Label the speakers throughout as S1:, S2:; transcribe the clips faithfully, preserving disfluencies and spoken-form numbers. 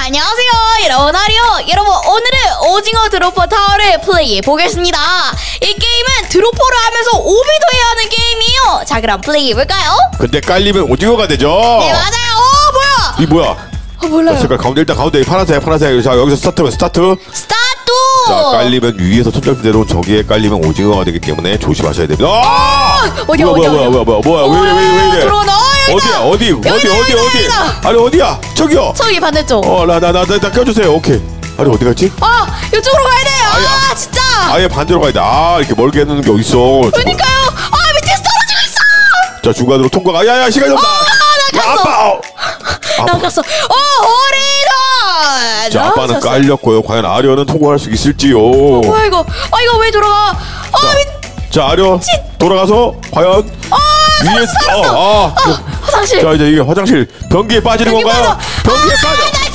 S1: 안녕하세요 여러분, 아리오 여러분, 오늘은 오징어 드로퍼 타워를 플레이해 보겠습니다. 이 게임은 드로퍼를 하면서 오비도 해야 하는 게임이에요. 자, 그럼 플레이해 볼까요?
S2: 근데 깔리면 오징어가 되죠.
S1: 네, 맞아요. 어, 뭐야?
S2: 이 뭐야?
S1: 어, 몰라요.
S2: 자, 색깔 가운데, 일단 가운데 파란색 파란색. 자, 여기서 스타트면 스타트.
S1: 스타트.
S2: 자, 깔리면 위에서 천장대로 저기에 깔리면 오징어가 되기 때문에 조심하셔야 됩니다. 아!
S1: 어디야,
S2: 뭐야,
S1: 어디야,
S2: 뭐야,
S1: 어디야?
S2: 뭐야, 뭐야, 뭐야, 왜, 왜, 왜, 왜 이래?
S1: 들어오나?
S2: 어디야, 어디, 어디, 어디, 어디, 어디? 아니, 어디야? 저기요.
S1: 저기 반대쪽.
S2: 어, 나, 나, 나, 나, 나 껴주세요. 오케이. 아니, 어디 갔지?
S1: 아, 이쪽으로 가야 돼. 아,
S2: 아예,
S1: 진짜.
S2: 아예 반대로 가야 돼. 아, 이렇게 멀게 해놓는 게 어딨어.
S1: 그러니까요. 아, 밑에서 떨어지고 있어.
S2: 자, 중간으로 통과가. 야, 야, 시간이 없다.
S1: 아, 나
S2: 야,
S1: 갔어.
S2: 아빠. 어.
S1: 나 갔어. 어, 어리다.
S2: 자, 아빠는 깔렸고요. 과연 아련은 통과할 수 있을지요.
S1: 어, 뭐야 이거? 아, 이거 왜 돌아가? 아,
S2: 자,
S1: 미...
S2: 자, 아련 돌아가서 과연
S1: 아,
S2: 위에
S1: 살았어, 살았어.
S2: 어, 아,
S1: 아, 화장실.
S2: 자, 이제 이게 화장실 변기에 빠지는
S1: 변기
S2: 건가요?
S1: 빠져.
S2: 변기에
S1: 아,
S2: 빠져.
S1: 나이스!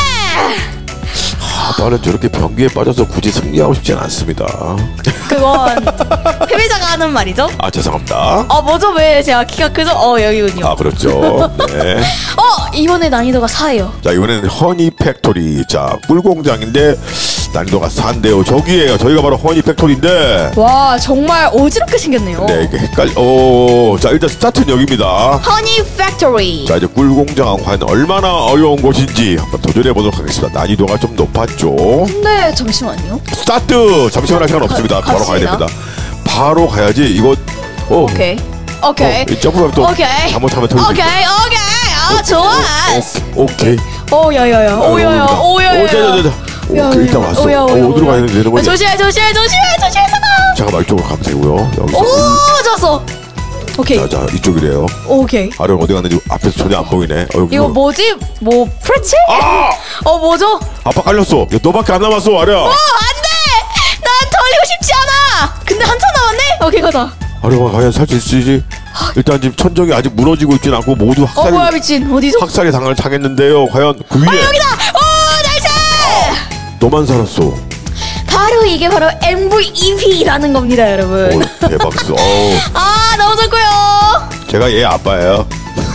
S2: 아빠는 저렇게 변기에 빠져서 굳이 승리하고 싶지는 않습니다.
S1: 그건 패배자가 하는 말이죠.
S2: 아, 죄송합니다.
S1: 어, 뭐죠? 왜 제가 키가 크죠? 어, 여기군요.
S2: 아, 그렇죠. 네.
S1: 어, 이번에 난이도가 사예요.
S2: 자, 이번에는 허니 팩토리. 자, 꿀공장인데 난이도가 사인데요. 저기에요. 저희가 바로 허니 팩토리인데.
S1: 와, 정말 어지럽게 생겼네요.
S2: 네, 이게 헷갈. 오, 자, 일단 스타트는 여기입니다.
S1: 허니 팩토리.
S2: 자, 이제 꿀공장은 과연 얼마나 어려운 곳인지 한번 도전해 보도록 하겠습니다. 난이도가 좀 높았죠.
S1: 근데 잠시만요.
S2: 스타트. 잠시만 할 시간 없습니다.
S1: 가,
S2: 바로 가야
S1: 갑시다.
S2: 됩니다. 바로 가야지. 이거. 어.
S1: 오케이. 오케이.
S2: 어, 이 점프가 또
S1: 오케이.
S2: 잘못하면 터질 수
S1: 오케이.
S2: 있어.
S1: 오케이. 아, 좋아.
S2: 어, 오케이.
S1: 오, 야야야. 오, 야야. 오, 야야.
S2: 오, 자자자자. 오케이, 일단 왔어.
S1: 오, 야, 오, 야,
S2: 어, 어디로
S1: 오, 야.
S2: 가야 되는 거지?
S1: 조심해, 조심해, 조심해, 조심해, 잠깐.
S2: 잠깐만, 이쪽으로 가면 되고요. 여기서.
S1: 오, 좋았어. 오케이.
S2: 자, 자, 이쪽이래요.
S1: 오케이.
S2: 아령 어디 갔는지 앞에서 전혀 안 보이네. 어, 여기
S1: 이거 뭐지? 뭐 프레첼?
S2: 아!
S1: 어, 뭐죠?
S2: 아빠 깔렸어. 야, 너밖에 안 남았어, 아령.
S1: 어, 안 돼! 난 털리고 싶지 않아! 근데 한참 남았네? 오케이, 가자.
S2: 아령아, 과연 살 수 있을지? 일단 지금 천정이 아직 무너지고 있진 않고 모두
S1: 어,
S2: 학살이,
S1: 뭐야, 미친. 어디죠?
S2: 학살이 당할 당했는데요. 과연 그 위에.
S1: 어, 여기다! 오, 나이스!
S2: 너만 살았어.
S1: 바로 이게 바로 엠브이피라는 겁니다, 여러분.
S2: 오, 대박스. 어우,
S1: 아, 너무 좋고요.
S2: 제가 얘 아빠예요.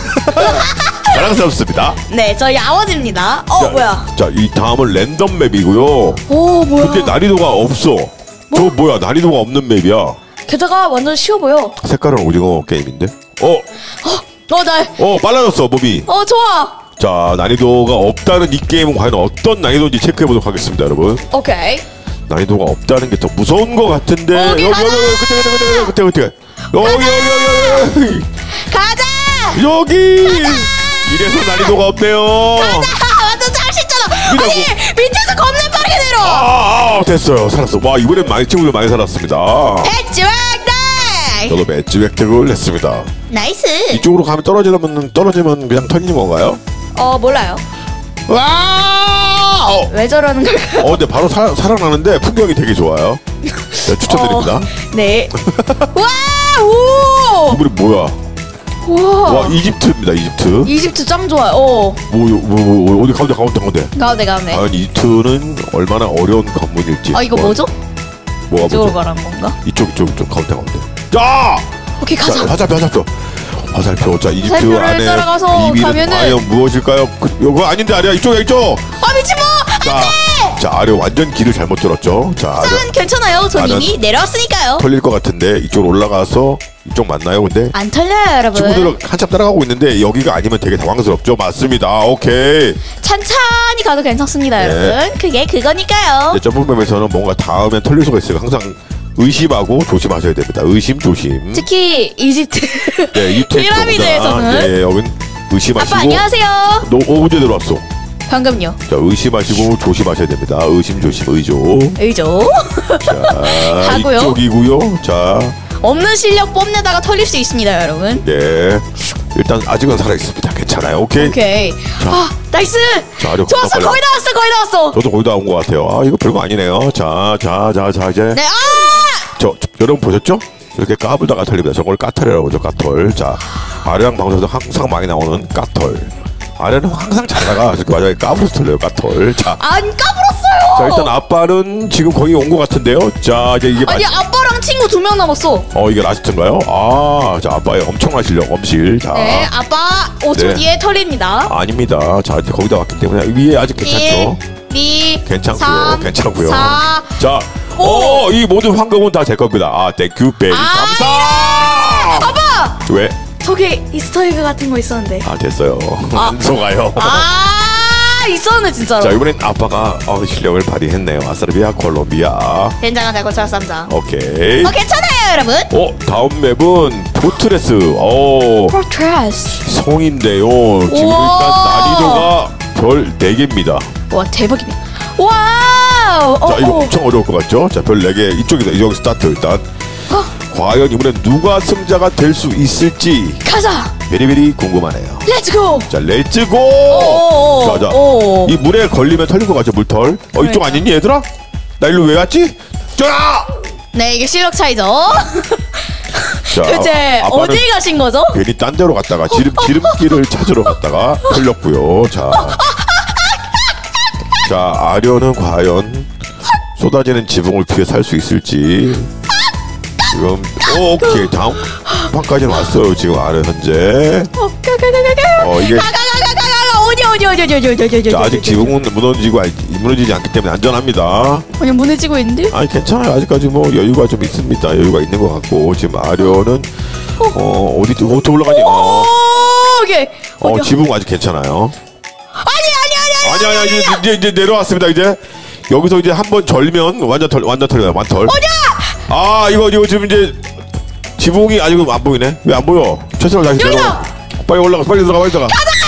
S2: 자랑스럽습니다.
S1: 네, 저희 아버지입니다. 어,
S2: 자,
S1: 뭐야?
S2: 자, 이 다음은 랜덤 맵이고요.
S1: 오, 뭐야?
S2: 근데 난이도가 없어. 저 뭐야? 난이도가 없는 맵이야.
S1: 게다가 완전 쉬워 보여.
S2: 색깔은 오징어 게임인데. 어,
S1: 어, 나,
S2: 어, 빨라졌어, 몸이.
S1: 어, 좋아.
S2: 자, 난이도가 없다는 이 게임은 과연 어떤 난이도인지 체크해 보도록 하겠습니다, 여러분.
S1: 오케이.
S2: 난이도가 없다는 게 더 무서운 것 같은데.
S1: 오케이,
S2: 여기,
S1: 가자!
S2: 여기, 여기, 그때, 그때, 그때, 그때, 그때. 여기, 여기, 여기, 여기,
S1: 가자!
S2: 여기. 이래서 난이도가 없네요.
S1: 아, 완전 짱쉽잖아.
S2: 이라고.
S1: 아니, 밑에서 겁나 빠르게 내려.
S2: 아, 아, 됐어요. 살았어. 와, 이번엔 많이 친구들 많이 살았습니다.
S1: 배지왕다.
S2: 저도 배지 획득을 했습니다.
S1: 나이스.
S2: 이쪽으로 가면 떨어지면 떨어지면 그냥 터지는 건가요?
S1: 어, 몰라요.
S2: 와! 어,
S1: 왜 저러는 걸까요?
S2: 어, 근데 바로 사, 살아나는데 풍경이 되게 좋아요. 네, 추천드립니다.
S1: 어, 네. 와, 오.
S2: 이분이 뭐야?
S1: 와.
S2: 와, 이집트입니다. 이집트.
S1: 이집트 짱 좋아요. 어.
S2: 뭐, 뭐, 뭐, 뭐 어디 가운데 가운데 가운데.
S1: 가운데 가운데.
S2: 과연 이집트는 얼마나 어려운 관문일지.
S1: 아, 이거
S2: 뭐,
S1: 뭐죠?
S2: 뭐가
S1: 이쪽으로
S2: 뭐죠?
S1: 가란 건가?
S2: 이쪽 이쪽 이쪽 가운데 가운데. 자!
S1: 오케이,
S2: 자,
S1: 가자.
S2: 화살표 화살표. 화살표. 자, 이집트
S1: 화살표를
S2: 안에
S1: 따라가서
S2: 비밀은
S1: 가면은-
S2: 과연 무엇일까요? 그, 이거 아닌데 아니야. 이쪽이야 이쪽.
S1: 아, 미친 뭐?
S2: 자, 자, 아래 완전 길을 잘못 들었죠. 자, 아래
S1: 짠, 괜찮아요. 전
S2: 나는-
S1: 이미 내려왔으니까요.
S2: 털릴 것 같은데 이쪽으로 올라가서 이쪽 맞나요? 근데
S1: 안 털려요, 여러분.
S2: 친구들은 한참 따라가고 있는데 여기가 아니면 되게 당황스럽죠. 맞습니다. 오케이.
S1: 찬찬히 가도 괜찮습니다,
S2: 네.
S1: 여러분. 그게 그거니까요.
S2: 이제 점프맵에서는 뭔가 닿으면 털릴 수가 있어요. 항상 의심하고 조심하셔야 됩니다. 의심 조심.
S1: 특히 이집트
S2: 네, 이집트
S1: 피라미드에서는.
S2: 네, 여긴 의심하시고.
S1: 아빠 안녕하세요.
S2: 너 어, 언제 들어왔어?
S1: 방금요.
S2: 자, 의심하시고 조심하셔야 됩니다. 의심 조심 의조.
S1: 의죠.
S2: 자,
S1: 하고요.
S2: 이쪽이고요. 자,
S1: 없는 실력 뽐내다가 털릴 수 있습니다, 여러분.
S2: 네. 일단 아직은 살아 있습니다. 괜찮아요. 오케이.
S1: 오케이. 아, 나이스.
S2: 자, 아래
S1: 좋았어.
S2: 빨리.
S1: 거의 다 왔어. 거의 다 왔어.
S2: 저도 거의 다 온 것 같아요. 아, 이거 별거 아니네요. 자, 자, 자, 자, 이제.
S1: 네. 아!
S2: 저, 저 여러분 보셨죠? 이렇게 까불다가 털립니다. 저걸 까털이라고 하죠. 까털. 자, 아래랑 방송에서 항상 많이 나오는 까털. 아래는 항상 자다가 이렇게 마지막에 까불어서 털려요. 까털. 자,
S1: 안 까불었어요.
S2: 자 일단 아빠는 지금 거의 온 것 같은데요. 자 이제 이게
S1: 아니
S2: 마지-
S1: 아빠랑 친구 두 명 남았어.
S2: 어 이게 라스트인가요? 아, 자 아빠의 엄청난 실력 엄실. 자,
S1: 네, 아빠 오 초
S2: 네.
S1: 뒤에 털립니다.
S2: 아닙니다. 자 이제 거기다 왔기 때문에 위에 아직 괜찮죠.
S1: 일, 이,
S2: 괜찮고요.
S1: 삼,
S2: 괜찮고요.
S1: 사.
S2: 자,
S1: 오.
S2: 어, 이 모든 황금은 다 제 겁니다. 아, 땡큐 베리 감사.
S1: 아빠
S2: 왜?
S1: 저기 이스터에그 같은 거 있었는데.
S2: 아 됐어요.
S1: 아.
S2: 안 속아요.
S1: 아 있었네 진짜로.
S2: 자 이번엔 아빠가 어, 실력을 발휘했네요. 아스트라비아 콜롬비아.
S1: 된장한 달고 쌈장.
S2: 오케이.
S1: 어 괜찮아요 여러분.
S2: 어 다음 맵은 포트레스. 어
S1: 포트레스.
S2: 성인데요. 지금
S1: 우와.
S2: 일단 난이도가 별 네 개입니다.
S1: 와 대박이네. 와우.
S2: 자
S1: 어,
S2: 이거
S1: 어.
S2: 엄청 어려울 것 같죠? 자 별 네 개 이쪽이다. 여기 스타트 일단.
S1: 어.
S2: 과연 이번엔 누가 승자가 될 수 있을지
S1: 가자.
S2: 베리베리 궁금하네요.
S1: 렛츠고.
S2: 자 렛츠고.
S1: 오.
S2: 자자
S1: 오.
S2: 이 물에 걸리면 털릴 것 같죠 물털. 어 이쪽
S1: 그러니까.
S2: 아니니 얘들아? 나 일로 왜 왔지? 자.
S1: 네 이게 실력 차이죠.
S2: 자,
S1: 도대체
S2: 아빠는
S1: 어디 가신 거죠?
S2: 괜히 딴 데로 갔다가 지름 지름길을 찾으러 갔다가 털렸고요. 자, 자 아련은 과연 쏟아지는 지붕을 피해 살 수 있을지. 지금 오, 오케이 다음 판까지는 왔어요. 지금 아련 현재.
S1: 어, 가가가가가.
S2: 어 이게
S1: 가가가가가가 어디 어디 어디 어디 어디 어디 어디 어디.
S2: 자, 아직 지붕은 무너지고 아니- 무너지지 않기 때문에 안전합니다.
S1: 그냥 무너지고 있는데?
S2: 아니 괜찮아요. 아직까지 뭐 여유가 좀 있습니다. 여유가 있는 것 같고 지금 아련은 어 어디 어디 올라가니? 어,
S1: 오, 오케이.
S2: 어
S1: 어디야?
S2: 지붕 아직 괜찮아요.
S1: 아니 아니 아니 아니.
S2: 아니 아니 이제 이제, 이제 내려왔습니다. 이제 여기서 이제 한번 절면 완전 털 완전 털이다 완털.
S1: 어디야?
S2: 아 이거 이거 지금 이제 지붕이 아직 안 보이네. 왜 안 보여? 최선을 다해서
S1: 여기다!
S2: 내려와. 빨리 올라가 빨리 들어가 빨리 들어가.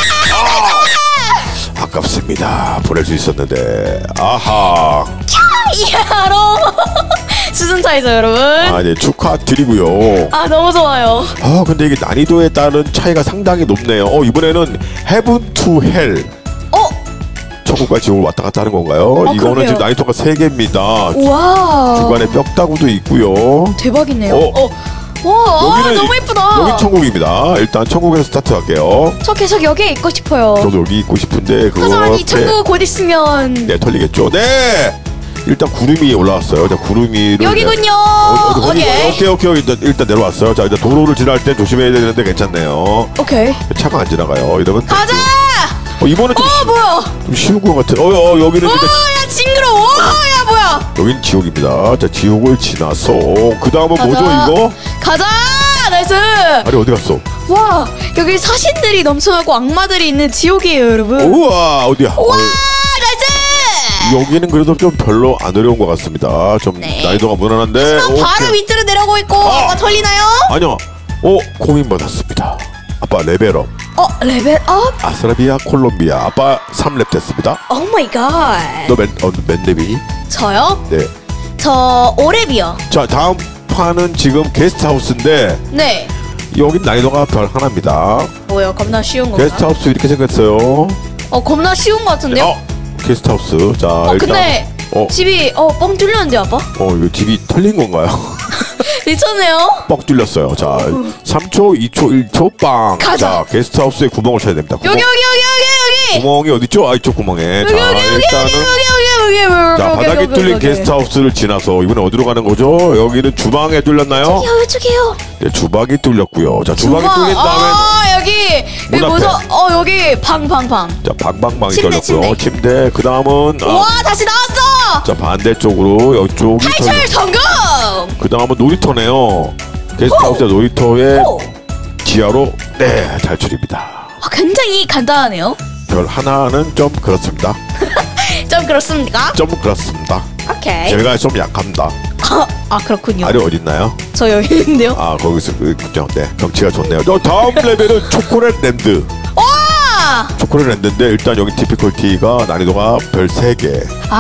S2: 아, 아깝습니다. 보낼 수 있었는데. 아하.
S1: 이하로. 수준 차이죠 여러분.
S2: 아 네 축하드리고요.
S1: 아 너무 좋아요.
S2: 아 근데 이게 난이도에 따른 차이가 상당히 높네요. 어 이번에는 헤븐 투 헬.
S1: 어?
S2: 천국과 지옥을 왔다 갔다 하는 건가요?
S1: 어,
S2: 이거는
S1: 그러게요.
S2: 지금 난이도가 세 개입니다.
S1: 와.
S2: 중간에 뼈다구도 있고요.
S1: 대박이네요.
S2: 어.
S1: 어. 와, 아, 너무 예쁘다.
S2: 여기 천국입니다. 일단 천국에서 스타트할게요.
S1: 저 계속 여기에 있고 싶어요.
S2: 저도 여기 있고 싶은데 그거
S1: 하지만 이 천국 곧 있으면
S2: 네 털리겠죠. 네. 일단 구름이 올라왔어요. 자 구름이를
S1: 여기군요.
S2: 어, 어,
S1: 오케이.
S2: 오케이 오케이 일단, 일단 내려왔어요. 자 일단 도로를 지날 때 조심해야 되는데 괜찮네요.
S1: 오케이.
S2: 차가 안 지나가요. 이러면
S1: 가자.
S2: 어, 이번엔 좀,
S1: 어 뭐야?
S2: 좀 쉬운 것 같아. 어, 어 여기는 진짜
S1: 어야 징그러워. 야 뭐야?
S2: 여긴 지옥입니다. 자 지옥을 지나서 그 다음은
S1: 가자.
S2: 뭐죠 이거?
S1: 가자. 나이스.
S2: 아니 어디 갔어?
S1: 와 여기 사신들이 넘쳐나고 악마들이 있는 지옥이에요 여러분.
S2: 우와 어디야?
S1: 와
S2: 어,
S1: 나이스.
S2: 여기는 그래도 좀 별로 안 어려운 것 같습니다. 좀
S1: 네.
S2: 난이도가 무난한데.
S1: 하지만 바로
S2: 오케이.
S1: 밑으로 내려오고 있고
S2: 아.
S1: 아까 털리나요?
S2: 아니요. 오 고민 받았습니다. 아빠 레벨업.
S1: 어 레벨업?
S2: 아스트라비아 콜롬비아. 아빠 삼 렙 됐습니다.
S1: 오 마이 갓.
S2: 너몇 어, 몇 렙이니?
S1: 저요?
S2: 네.
S1: 저 오랩이요.
S2: 자 다음 판은 지금 게스트하우스인데
S1: 네.
S2: 여긴 난이도가 별 하나입니다.
S1: 뭐요? 겁나 쉬운 건가?
S2: 게스트하우스 이렇게 생겼어요.
S1: 어 겁나 쉬운 것 같은데요?
S2: 어 게스트하우스. 자
S1: 어
S2: 일단
S1: 근데
S2: 어,
S1: 집이 어 뻥 뚫렸는데 아빠?
S2: 어 이거 집이 털린 건가요?
S1: 미쳤네요.
S2: 뻑 뚫렸어요. 자 삼 초, 이 초, 일 초 빵.
S1: 가자.
S2: 자 게스트하우스에 구멍을 쳐야 됩니다. 구멍,
S1: 여기 여기 여기 여기 여기.
S2: 구멍이 어디 있죠? 아 이쪽 구멍에.
S1: 여기
S2: 자
S1: 여기 여기
S2: 일단은
S1: 여기 여기 여기 여기.
S2: 자
S1: 여기,
S2: 바닥에
S1: 여기,
S2: 뚫린
S1: 여기.
S2: 게스트하우스를 지나서 이번에 어디로 가는 거죠? 여기는 주방에 뚫렸나요?
S1: 야 이쪽이에요.
S2: 네 주방이 뚫렸고요. 자 주방이
S1: 주방.
S2: 뚫린 다음에
S1: 아 여기
S2: 문
S1: 여기
S2: 앞에.
S1: 무서. 어 여기 방방방.
S2: 자 방방방이
S1: 침대,
S2: 뚫렸고요. 침대. 그 다음은 아,
S1: 와 다시 나왔어.
S2: 자 반대쪽으로 이쪽이
S1: 탈출 성공.
S2: 그 다음은 놀이터네요. 게스트하우스의 놀이터의
S1: 오.
S2: 지하로 네 탈출입니다.
S1: 아, 굉장히 간단하네요.
S2: 별 하나는 좀 그렇습니다.
S1: 좀 그렇습니까?
S2: 좀 그렇습니다.
S1: 오케이.
S2: 제가 좀 약합니다.
S1: 아, 아 그렇군요.
S2: 아래 어디 있나요?
S1: 저 여기 있는데요.
S2: 아 거기서 그 그죠? 네 경치가 좋네요. 저 다음 레벨은 초콜릿 랜드.
S1: 와.
S2: 초콜릿 랜드인데 일단 여기 디피컬티가 난이도가 별 세 개.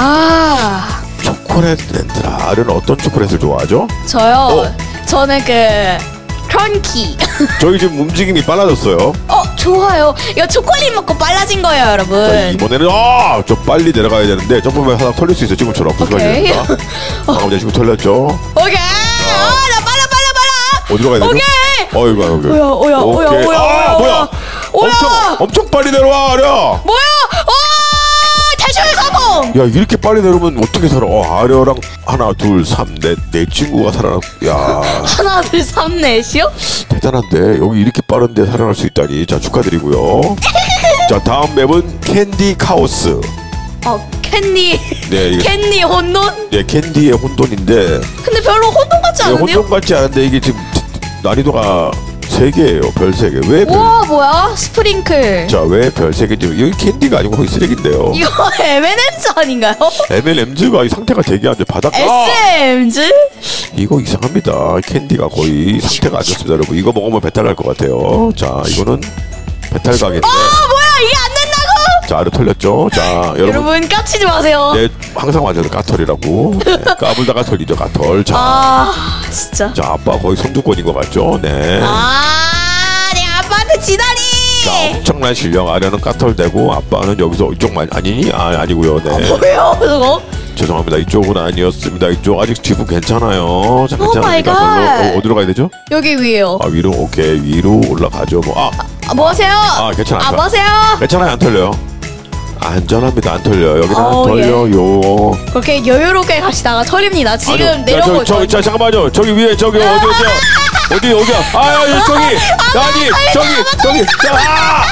S1: 아
S2: 초콜릿 랜드라. 아는 어떤 초콜릿을 좋아하죠?
S1: 저요.
S2: 어.
S1: 저는 그 크런키.
S2: 저희 지금 움직임이 빨라졌어요.
S1: 어 좋아요. 이거 초콜릿 먹고 빨라진 거예요,
S2: 자,
S1: 여러분.
S2: 이번에는 아좀 빨리 내려가야 되는데 점프면 하나 털릴 수 있어 지금처럼.
S1: 오케이.
S2: 조심해야 됩니다. 방금 지금 털렸죠?
S1: 오케이. 아나 빨라 빨라 빨라.
S2: 어디로 가야 되죠?
S1: 오케이.
S2: 어이구 여기.
S1: 오야 오야 오야
S2: 오케이.
S1: 오야
S2: 아
S1: 오야
S2: 뭐야?
S1: 뭐야?
S2: 엄청 엄청 빨리 내려와 아려.
S1: 뭐야? 어 대출 성공.
S2: 야 이렇게 빨리 내려오면 어떻게 살아? 어, 아려랑 하나 둘 삼 넷 네 친구가 살아나. 야
S1: 하나 둘 삼 넷이요?
S2: 대단한데 여기 이렇게 빠른데 살아날 수 있다니. 자 축하드리고요. 자 다음 맵은 캔디 카오스.
S1: 어 캔디.
S2: 네 이게
S1: 캔디 혼돈?
S2: 네 캔디의 혼돈인데.
S1: 근데 별로 혼돈 같지
S2: 네,
S1: 않은데요?
S2: 혼돈 같지 않은데 이게 지금 난이도가 세 개예요. 별 세 개. 왜 별?
S1: 우와 뭐야? 스프링클.
S2: 자 왜 별 세 개인지. 여기 캔디가 아니고 거기 쓰레기인데요.
S1: 이거 엠앤엠즈 아닌가요?
S2: 엠앤엠즈가 이 상태가 되게 안 좋아. 바닥.
S1: 에스엠즈?
S2: 이거 이상합니다. 캔디가 거의 상태가 안 좋습니다, 여러분. 이거 먹으면 배탈 날 것 같아요. 자 이거는 배탈 가게인데.
S1: 아 뭐야 이게 안 된다고?
S2: 자 아래 털렸죠. 자 여러분.
S1: 여러분 까치지 마세요.
S2: 네 항상 맞아요. 까털이라고. 네, 까불다 까털이죠. 까털. 자.
S1: 아 진짜.
S2: 자 아빠 거의 선두권인 것 같죠. 네.
S1: 아내 아빠한테 지다니.
S2: 자 엄청난 실력. 아래는 까털대고 아빠는 여기서 이쪽만 아니니? 아 아니고요. 네.
S1: 뭐예요 저거?
S2: 죄송합니다. 이쪽은 아니었습니다. 이쪽 아직 지붕 괜찮아요. 자
S1: 오 마이
S2: 괜찮습니다.
S1: 갓.
S2: 별로. 어, 어디로 가야 되죠?
S1: 여기 위에요.
S2: 아 위로. 오케이 위로 올라가죠. 뭐 아
S1: 아, 뭐 하세요?
S2: 아, 괜찮아요.
S1: 아, 뭐 하세요?
S2: 괜찮아요. 안 털려요. 안전합니다. 안 털려요. 여기는 안
S1: 어, 예.
S2: 털려요.
S1: 그렇게 여유롭게 가시다가 털립니다. 지금
S2: 아니요.
S1: 내려오고
S2: 자, 저, 저, 자 잠깐만요. 저기 위에 저기 어디 어디요? 어디 여기야? 아 여기 저기 아니 저기 저기 자.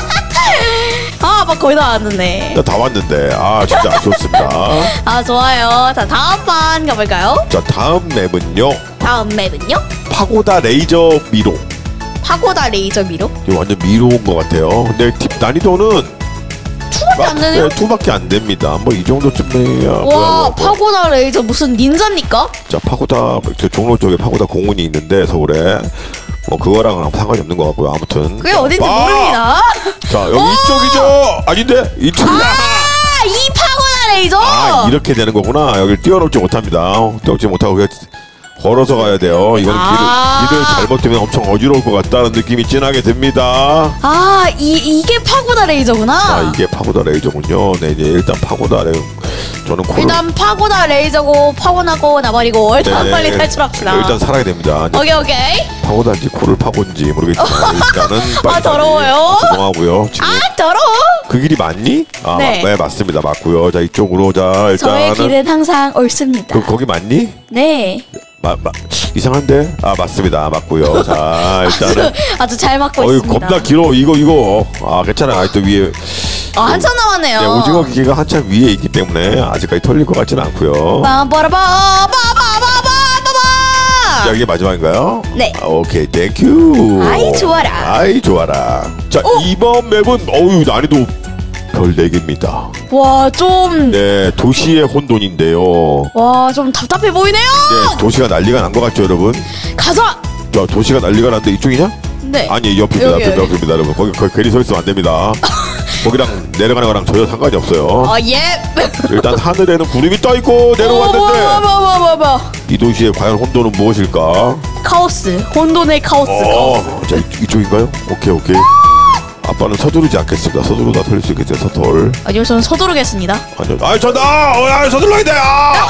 S1: 아, 막 거의 다 왔는데.
S2: 나 다 왔는데 아 진짜 좋습니다.
S1: 아, 좋아요. 자, 다음 판 가볼까요?
S2: 자 다음 맵은요.
S1: 다음 맵은요?
S2: 파고다 레이저 미로.
S1: 파고다 레이저 미로?
S2: 이거 완전 미로인 것 같아요. 근데 팁 난이도는
S1: 투밖에 안 되네요.
S2: 네, 투밖에 안 됩니다. 뭐 이 정도쯤이야.
S1: 와,
S2: 뭐야, 뭐, 뭐.
S1: 파고다 레이저 무슨 닌자입니까?
S2: 자 파고다 저 종로 쪽에 파고다 공원이 있는데 서울에 뭐 그거랑은 상관이 없는 것 같고요. 아무튼
S1: 그게 어딘지
S2: 아!
S1: 모릅니다.
S2: 자 여기 이쪽이죠. 아닌데 이쪽이야.
S1: 아, 이 파고다 레이저.
S2: 아 이렇게 되는 거구나. 여기를 뛰어넘지 못합니다. 뛰어넘지 못하고 그냥 걸어서 가야 돼요. 이건
S1: 아.
S2: 길을, 길을 잘못되면 엄청 어지러울 것 같다는 느낌이 진하게 듭니다.
S1: 아, 이 이게 파고다 레이저구나.
S2: 아 이게 파고다 레이저군요. 네 이제 일단 파고다 레 저는 코를
S1: 일단 파고다 레이저고 파고나고 나발이고 일단
S2: 네네.
S1: 빨리 탈출합시다.
S2: 일단 살아야 됩니다. 이제
S1: 오케이 오케이.
S2: 파고다인지 코를 파고인지 모르겠지만 일단은 빨리
S1: 아, 더러워요.
S2: 빨리. 죄송하고요. 지금
S1: 아, 더러워.
S2: 그 길이 맞니? 아
S1: 네.
S2: 맞, 네 맞습니다. 맞고요. 자 이쪽으로 자
S1: 저의
S2: 일단은
S1: 길은 항상 옳습니다.
S2: 그 거기 맞니?
S1: 네.
S2: 마, 마, 이상한데? 아 맞습니다. 맞고요. 자 일단은
S1: 아주 잘 맞고
S2: 어이
S1: 있습니다.
S2: 겁나 길어 이거 이거 아 괜찮아. 아직도 위에
S1: 아, 한참 남았네요.
S2: 네, 오징어 기계가 한참 위에 있기 때문에 아직까지 털릴 것 같지는 않고요.
S1: 빠바라바 빠바바바바바.
S2: 자 이게 마지막인가요?
S1: 네.
S2: 아, 오케이 땡큐.
S1: 아이, 좋아라.
S2: 아이 좋아라. 자
S1: 오!
S2: 이번 맵은 어우 난이도 별 네 개입니다.
S1: 와, 좀.
S2: 네 도시의 혼돈인데요.
S1: 와, 좀 답답해 보이네요.
S2: 네 도시가 난리가 난 것 같죠 여러분?
S1: 가자.
S2: 자 도시가 난리가 났는데 이쪽이냐?
S1: 네.
S2: 아니 옆입니다.
S1: 여기,
S2: 옆,
S1: 여기.
S2: 옆입니다 여러분. 거기, 거기 괜히 서 있으면 안 됩니다. 거기랑 내려가는 거랑 전혀 상관이 없어요.
S1: 어, 예.
S2: 일단 하늘에는 구름이 떠 있고
S1: 어,
S2: 내려왔는데
S1: 뭐야, 뭐야, 뭐야, 뭐야, 뭐야.
S2: 이 도시의 과연 혼돈은 무엇일까?
S1: 카오스. 혼돈의 카오스. 카오스.
S2: 어, 자 이, 이쪽인가요? 오케이 오케이. 아빠는 서두르지 않겠습니다. 서두르다 털릴 수 있겠어요. 서둘.
S1: 아니요, 저는 서두르겠습니다.
S2: 아니요. 아 저다. 어, 야 서둘러야 돼. 아!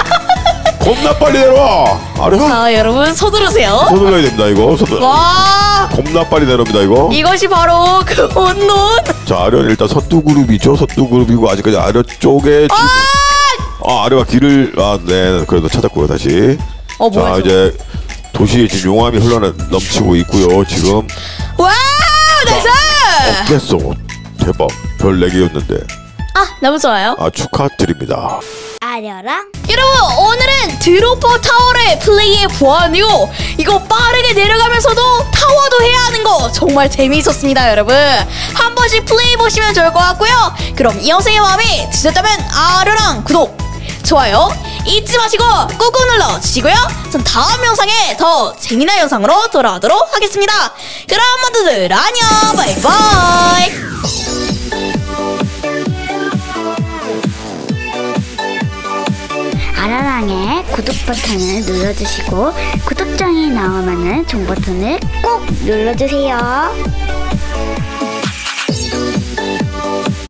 S2: 겁나 빨리 내려와. 아래가
S1: 자, 여러분 서두르세요.
S2: 서둘러야 됩니다. 이거 서둘.
S1: 와,
S2: 겁나 빨리 내려옵니다. 이거.
S1: 이것이 바로 그 혼돈.
S2: 자 아래는 일단 서두 그룹이죠. 서두 그룹이고 아직까지 아래 쪽에 지... 아 아래가 길을 아네 그래도 찾았고요 다시.
S1: 어, 뭐야,
S2: 자
S1: 저거.
S2: 이제 도시에 지금 용암이 흘러 넘치고 있고요. 지금
S1: 와, 나이스.
S2: 깼어. 대박. 별 네 개였는데.
S1: 아, 너무 좋아요.
S2: 아 축하드립니다.
S3: 아려랑
S1: 여러분, 오늘은 드로퍼 타워를 플레이해 보았는데요. 이거 빠르게 내려가면서도 타워도 해야 하는 거 정말 재미있었습니다, 여러분. 한 번씩 플레이해 보시면 좋을 것 같고요. 그럼 이 영상의 마음에 드셨다면 아려랑 구독, 좋아요 잊지 마시고 꾹꾹 눌러 주시고요. 전 다음 영상에 더 재미난 영상으로 돌아오도록 하겠습니다. 그럼 모두들 안녕, 바이바이.
S3: 아라랑의 구독 버튼을 눌러주시고 구독장이 나오면은 종 버튼을 꼭 눌러주세요.